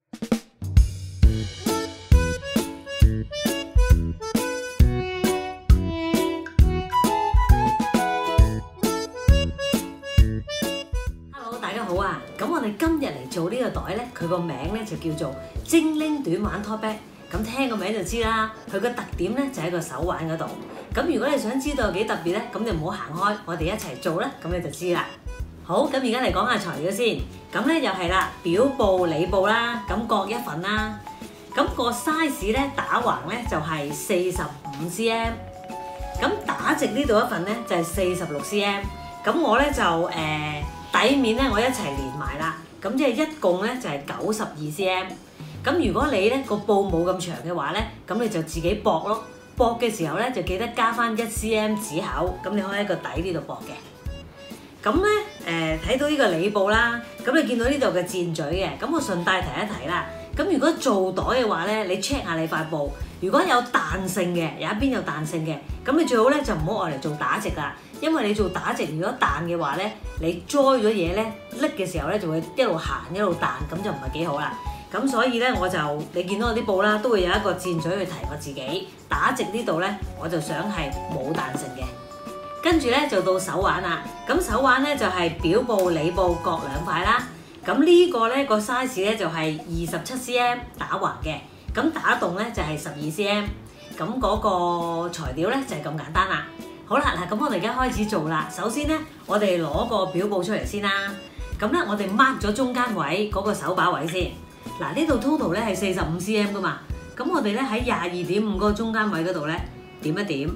大家好啊！咁我哋今日嚟做呢個袋咧，佢個名咧就叫做精靈短環 tote bag。咁聽個名就知啦，佢個特點咧就喺個手腕嗰度。咁如果你想知道有幾特別咧，咁就唔好行開，我哋一齊做啦，咁你就知啦。好，咁而家嚟講下材料先。咁咧又係啦，表布、裏布啦，咁各一份啦。咁個 size 咧打橫咧就係45 cm， 咁打直呢度一份咧就係46 cm。咁我咧就底面咧我一齊連埋啦，咁即係一共咧就係92 cm。咁如果你咧個布冇咁長嘅話咧，咁你就自己駁咯。駁嘅時候咧就記得加翻1 cm 指口，咁你可以喺個底呢度駁嘅。咁咧睇到呢個裏布啦，咁你見到呢度嘅箭嘴嘅，咁我順帶提一提啦。咁如果做袋嘅話咧，你 check 下你塊布，如果有彈性嘅，有一邊有彈性嘅，咁你最好咧就唔好愛嚟做打直啦。因為你做打直，如果彈嘅話咧，你栽咗嘢咧，拎嘅時候咧就會一路行一路彈，咁就唔係幾好啦。咁所以咧，你見到我啲布啦，都會有一個箭嘴去提我自己打直呢度咧，我就想係冇彈性嘅。跟住咧就到手腕啦，咁手腕咧就係表布、裏布各2塊啦。咁呢個咧個 size 咧就係27 cm 打橫嘅，咁打洞咧就係12 cm。咁嗰個材料咧就係咁簡單啦。好啦，嗱，咁我哋而家開始做啦。首先咧，我哋攞個表布出嚟先啦。咁咧，我哋 mark 咗中間位嗰個手把位先。嗱，呢度 total 咧係45 cm 噶嘛。咁我哋咧喺22.5嗰個中間位嗰度咧點一點。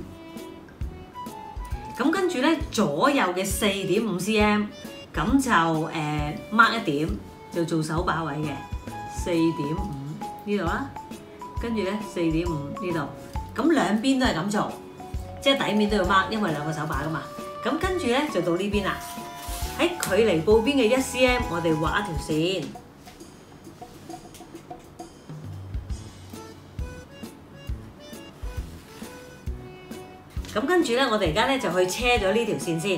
咁跟住咧左右嘅4.5 cm， 咁就mark 一點，就做手把位嘅4.5呢度啦。跟住咧4.5呢度，咁兩邊都係咁做。即係底面都要 mark， 因為2個手把噶嘛。咁跟住咧就到呢邊啦。喺距離布邊嘅1 cm， 我哋畫一條線。咁跟住咧，我哋而家咧就去車咗呢條線先。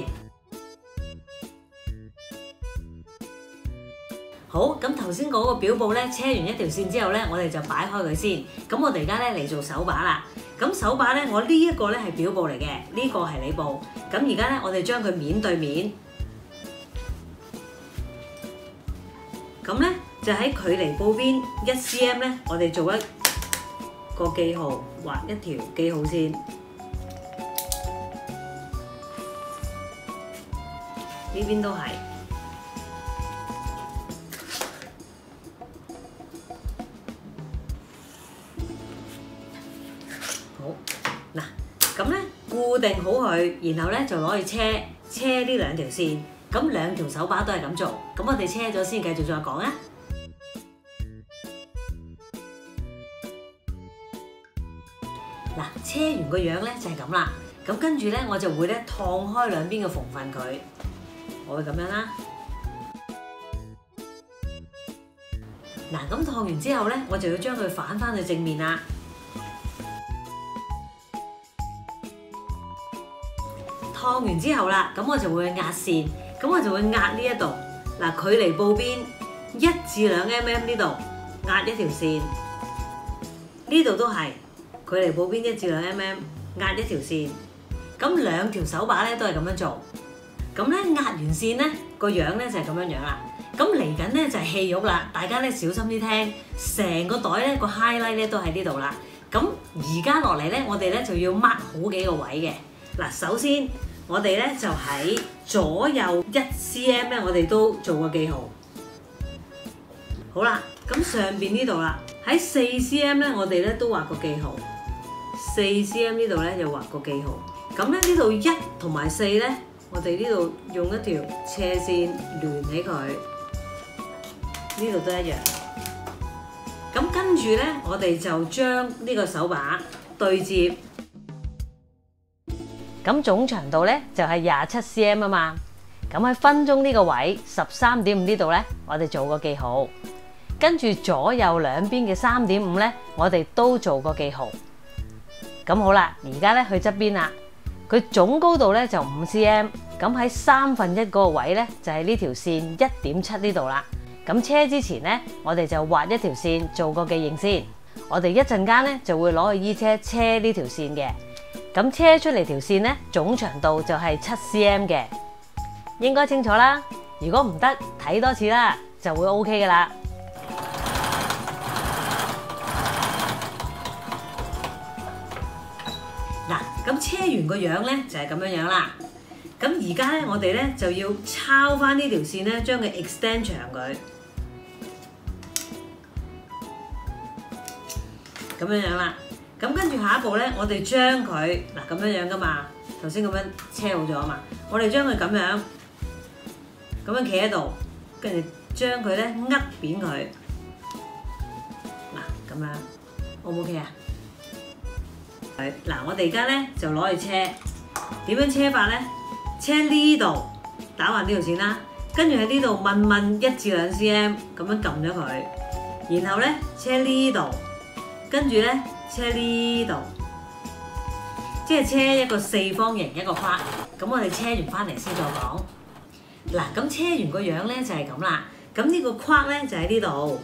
好，咁頭先嗰個表布咧車完一條線之後咧，我哋就擺開佢先。咁我哋而家咧嚟做手把啦。咁手把咧，我呢一個咧係表布嚟嘅，呢個係裏布。咁而家咧，我哋將佢面對面，咁咧就喺距離布邊1 cm 咧，我哋做一個記號，畫一條記號線。呢邊都係。嗱，咁咧固定好佢，然後咧就攞去車呢2條線，咁2條手把都係咁做。咁我哋車咗先，繼續再講啊。嗱，車完個樣咧就係咁啦。咁跟住咧我就會咧燙開兩邊嘅縫份佢，我會咁樣啦。嗱，咁燙完之後咧，我就要將佢反翻去正面啦。燙完之後啦，咁我就會壓線，咁我就會壓呢一度，嗱，距離布邊1至2 mm 呢度壓一條線，呢度都係距離布邊1至2 mm 壓一條線，咁2條手把咧都係咁樣做，咁咧壓完線咧個樣咧就係咁樣樣啦。咁嚟緊咧就係戲肉啦，大家咧小心啲聽，成個袋咧個 highlight 咧都喺呢度啦。咁而家落嚟咧，我哋咧就要 mark 好幾個位嘅。嗱，首先我哋咧就喺左右1 cm 咧，我哋都做個記號。好啦，咁上邊呢度啦，喺4 cm 咧，我哋咧都畫個記號。4 cm 呢度咧又畫個記號。咁咧呢度1同埋4咧，我哋呢度用一條斜線連起佢，呢度都一樣。咁跟住咧，我哋就將呢個手把對接。咁總長度咧就係27 cm 啊嘛。咁喺分鐘呢個位13.5呢度咧，我哋做個記號。跟住左右兩邊嘅3.5咧，我哋都做個記號。咁好啦，而家咧去側邊啦。佢總高度咧就5 cm， 咁喺1/3嗰個位咧就係呢條線1.7呢度啦。 咁車之前呢，我哋就畫一條線做個記認先。我哋一陣間呢就會攞去衣車車呢條線嘅。咁車出嚟條線呢，總長度就係7cm 嘅，應該清楚啦。如果唔得，睇多次啦，就會 OK 噶啦。嗱，咁車完個樣呢，就係咁樣樣啦。咁而家咧，我哋咧就要抄翻呢條線咧，將佢 extend 長佢，咁樣樣啦。咁跟住下一步咧，我哋將佢嗱咁樣樣噶嘛，頭先咁樣車好咗啊嘛，我哋將佢咁樣企喺度，跟住將佢咧握扁佢，嗱咁樣 O 唔 OK 啊？嗱，我哋而家咧就攞去車，點樣車法咧？車呢度打橫呢條線啦，跟住喺呢度問1至2 cm 咁樣撳咗佢，然後咧車呢度，跟住咧車呢度，即係車一個四方形一個框。咁我哋車完翻嚟先再講。嗱，咁車完個樣咧就係咁啦。咁呢個框咧就喺呢度，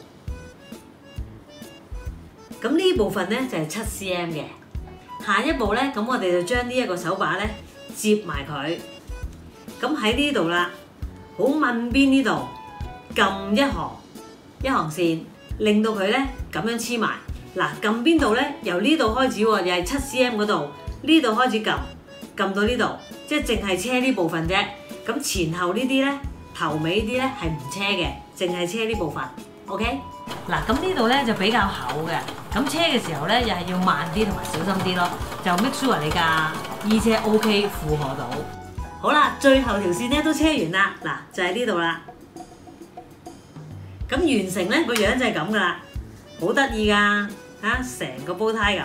咁呢部分咧就係7cm 嘅。下一步咧，咁我哋就將呢一個手把咧接埋佢。咁喺呢度啦，好問邊呢度撳一行線，令到佢咧咁樣黐埋。嗱，撳邊度咧？由呢度開始喎，又係7cm 嗰度，呢度開始撳到呢度，即係淨係車呢部分啫。咁前後呢啲咧，頭尾呢啲咧係唔車嘅，淨係車呢部分。OK？ 嗱，咁呢度咧就比較厚嘅，咁車嘅時候咧又係要慢啲同埋小心啲咯，就 make sure 你架衣車 OK 負荷到。好啦，最後條線咧都車完啦，嗱就喺呢度啦。咁完成咧個樣就係咁噶啦，好得意噶嚇，成個煲呔咁。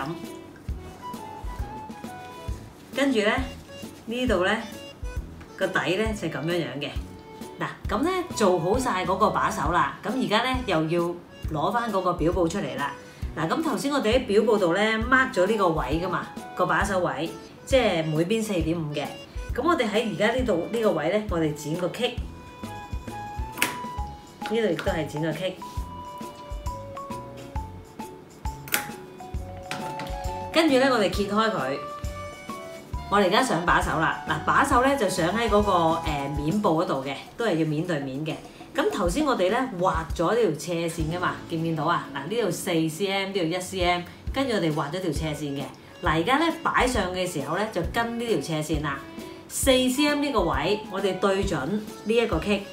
跟住咧呢度咧個底咧就係咁樣樣嘅。嗱，咁咧做好晒嗰個把手啦，咁而家咧又要攞翻嗰個表布出嚟啦。嗱，咁頭先我哋喺表布度咧 mark 咗呢個位噶嘛，個把手位，即係每邊4.5嘅。咁我哋喺而家呢度呢個位咧，我哋剪個棘，呢度亦都係剪個棘。跟住咧，我哋揭開佢，我哋而家上把手啦。嗱，把手咧就上喺嗰個面布嗰度嘅，都係要面對面嘅。咁頭先我哋咧畫咗呢條斜線噶嘛，見唔見到啊？嗱，呢度4cm，呢度1cm，跟住我哋畫咗條斜線嘅。嗱，而家咧擺上嘅時候咧，就跟呢條斜線啦。4cm 呢個位，我哋對準呢一個棘，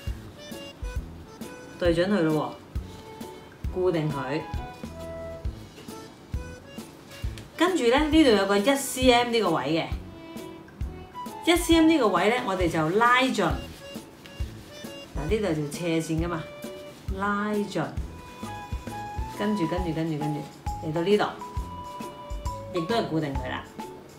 對準佢咯喎，固定佢。跟住咧，呢度有個1cm 呢個位嘅，1cm 呢個位咧，我哋就拉盡。嗱，呢度條斜線噶嘛，拉盡，跟住嚟到呢度，亦都係固定佢啦。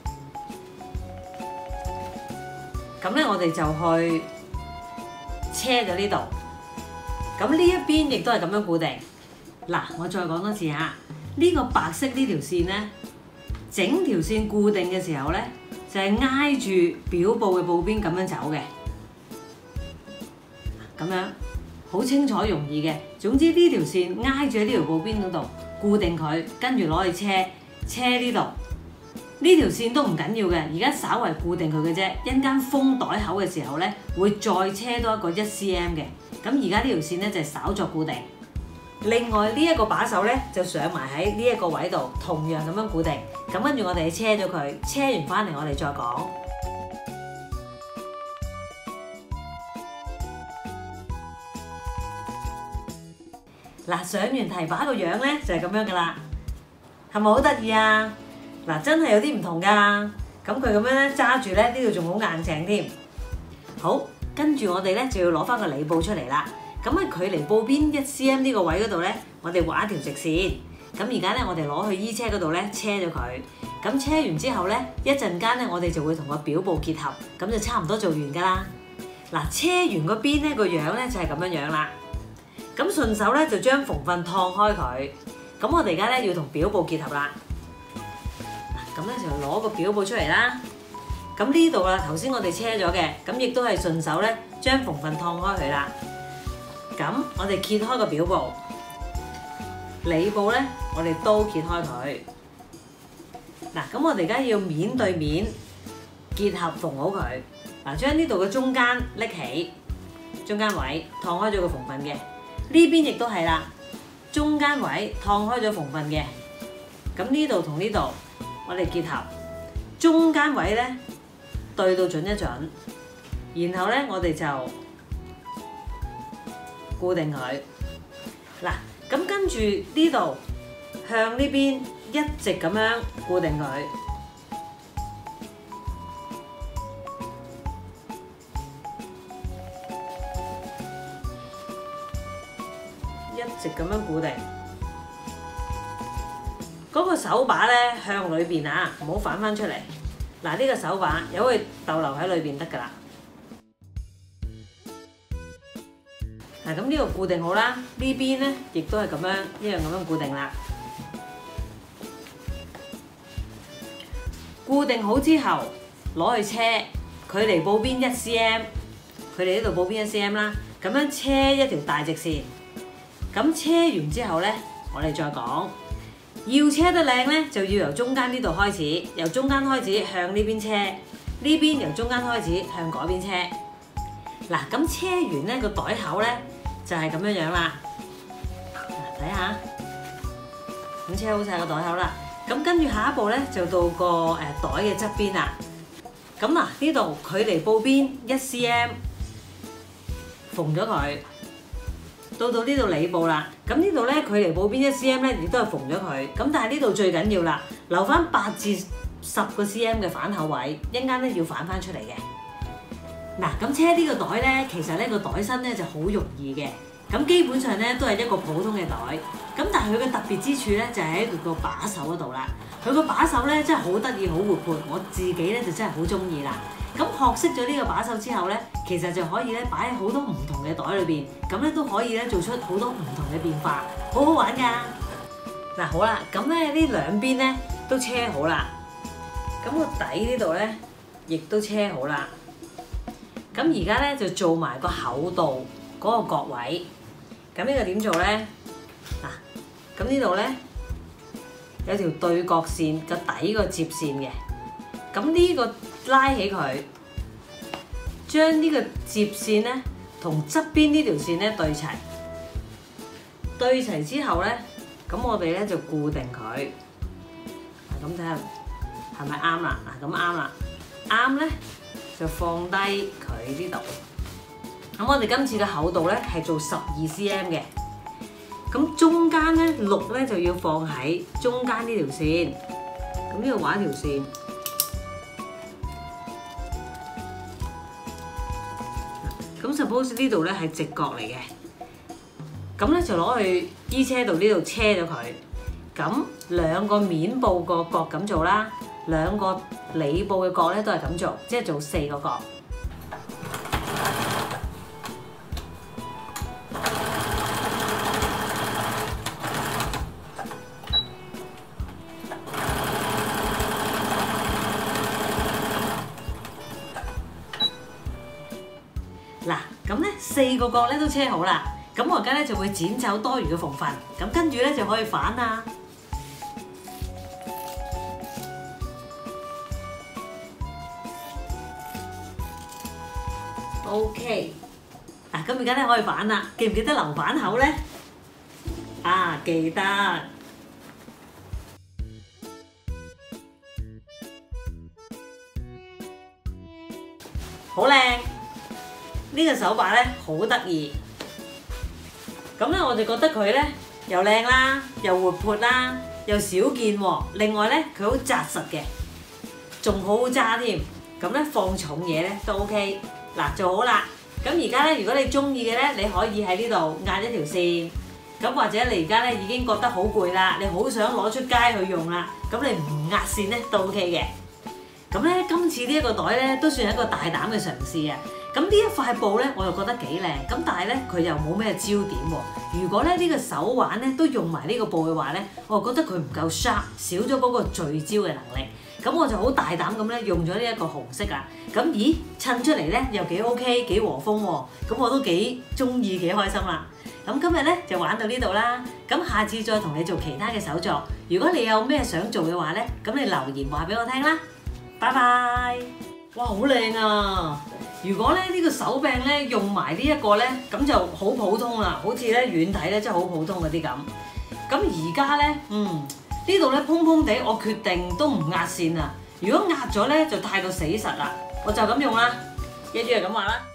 咁咧，我哋就去車咗呢度。咁呢一邊亦都係咁樣固定。嗱，我再講多次嚇，呢個白色呢條線咧，整條線固定嘅時候咧，就係挨住表布嘅布邊咁樣走嘅。咁樣好清楚容易嘅。總之呢條線挨住喺呢條布邊嗰度固定佢，跟住攞去車呢度。呢條線都唔緊要嘅，而家稍為固定佢嘅啫。一陣間封袋口嘅時候咧，會再車多一個1cm嘅。咁而家呢條線咧就係稍作固定。另外呢一個把手咧就上埋喺呢一個位度，同樣咁樣固定。咁跟住我哋車咗佢，車完翻嚟我哋再講。嗱，上完提把個樣咧就係咁樣噶啦，係咪好得意啊？嗱，真係有啲唔同㗎，咁佢咁樣咧揸住咧，呢度仲好硬淨添。好，跟住我哋咧就要攞翻個裏布出嚟啦。咁喺距離布邊1cm呢個位嗰度咧，我哋畫一條直線。咁而家咧，我哋攞去衣車嗰度咧車咗佢。咁車完之後咧，一陣間咧我哋就會同個表布結合，咁就差唔多做完㗎啦。嗱，車完個邊咧個樣咧就係咁樣樣啦。咁順手咧就將縫份燙開佢。咁我哋而家咧要同表布結合啦。咁咧就攞個表布出嚟啦。咁呢度啦，頭先我哋車咗嘅，咁亦都係順手咧將縫份燙開佢啦。 咁我哋揭開個表布，裏布咧我哋都揭開佢。嗱，咁我哋而家要面對面結合縫好佢。嗱，將呢度嘅中間拎起，中間位燙開咗個縫份嘅，呢邊亦都係啦，中間位燙開咗縫份嘅。咁呢度同呢度我哋結合，中間位咧對到準一準，然後咧我哋就固定佢。嗱，咁跟住呢度向呢邊一直咁樣固定佢，一直咁樣固定。嗰個手把咧向裏邊啊，唔好反翻出嚟。嗱，呢個手把由佢逗留喺裏邊得㗎啦。嗱，咁呢個固定好啦，呢邊咧亦都係咁樣一樣咁樣固定啦。固定好之後，攞去車，距離布邊1cm，佢哋呢度布邊1cm啦，咁樣車一條大直線。咁車完之後咧，我哋再講，要車得靚咧，就要由中間呢度開始，由中間開始向呢邊車，呢邊由中間開始向嗰邊車。嗱，咁車完咧個袋口咧就係咁樣樣啦。睇下，咁車好晒個袋口啦。咁跟住下一步咧就到個袋嘅側邊啦。咁嗱，呢度距離布邊1cm，縫咗佢。到呢度裏布啦。咁呢度咧距離布邊1cm咧，亦都係縫咗佢。咁但係呢度最緊要啦，留翻8至10個cm嘅反口位，一陣間咧要反翻出嚟嘅。嗱，咁車呢個袋咧，其實咧個袋身咧就好容易嘅。咁基本上咧都係一個普通嘅袋，咁但係佢嘅特別之處咧就係喺佢個把手嗰度啦。佢個把手咧真係好得意、好活潑，我自己咧就真係好中意啦。咁學識咗呢個把手之後咧，其實就可以咧擺喺好多唔同嘅袋裏邊，咁咧都可以咧做出好多唔同嘅變化，好好玩㗎。嗱，好啦，咁咧呢兩邊咧都車好啦，咁個底呢度咧亦都車好啦。咁而家咧就做埋個厚度嗰個角位。咁呢個點做咧？嗱，咁呢度咧有條對角線，個底個接線嘅。咁呢個拉起佢，將呢個接線咧同側邊呢條線咧對齊。對齊之後咧，咁我哋咧就固定佢。咁睇下係咪啱啦？嗱，咁啱啦，啱咧就放低佢呢度。咁我哋今次嘅厚度咧係做12cm 嘅，咁中間咧6咧就要放喺中間呢條線，咁呢度畫一條線，咁 suppose 呢度咧係直角嚟嘅，咁咧就攞去衣車度呢度車咗佢，咁兩個面部個角咁做啦，兩個裏部嘅角咧都係咁做，即係做4個角。嗱，咁咧4個角咧都車好啦，咁我而家咧就會剪走多餘嘅縫份，咁跟住咧就可以反啦。OK， 嗱，咁而家咧可以反啦，記唔記得留反口咧？啊，記得。好靚！呢個手把咧好得意，咁咧我就覺得佢咧又靚啦，又活潑啦，又少見喎。另外咧佢好紮實嘅，仲好好揸添。咁咧放重嘢咧都 OK。嗱，做好啦。咁而家咧，如果你中意嘅咧，你可以喺呢度壓一條線。咁或者你而家咧已經覺得好攰啦，你好想攞出街去用啦，咁你唔壓線咧都 OK 嘅。咁咧今次呢一個袋咧都算係一個大膽嘅嘗試啊！咁呢一塊布咧，我又覺得幾靚，咁但係咧佢又冇咩焦點喎。如果咧呢個手環咧都用埋呢個布嘅話咧，我又覺得佢唔夠 sharp，少咗嗰個聚焦嘅能力。 咁我就好大膽咁咧用咗呢一個紅色啦。咁咦襯出嚟咧又幾 OK 幾和風喎，咁我都幾中意幾開心啦。咁今日咧就玩到呢度啦，咁下次再同你做其他嘅手作。如果你有咩想做嘅話咧，咁你留言話俾我聽啦。拜拜！哇，好靚啊！如果咧呢個手柄咧用埋呢一個咧，咁就好普通啦，好似咧遠睇咧真係好普通嗰啲咁。咁而家咧，呢度咧蓬蓬地，我決定都唔壓線啦。如果壓咗咧就太過死實啦，我就咁用啦。記住係咁話啦。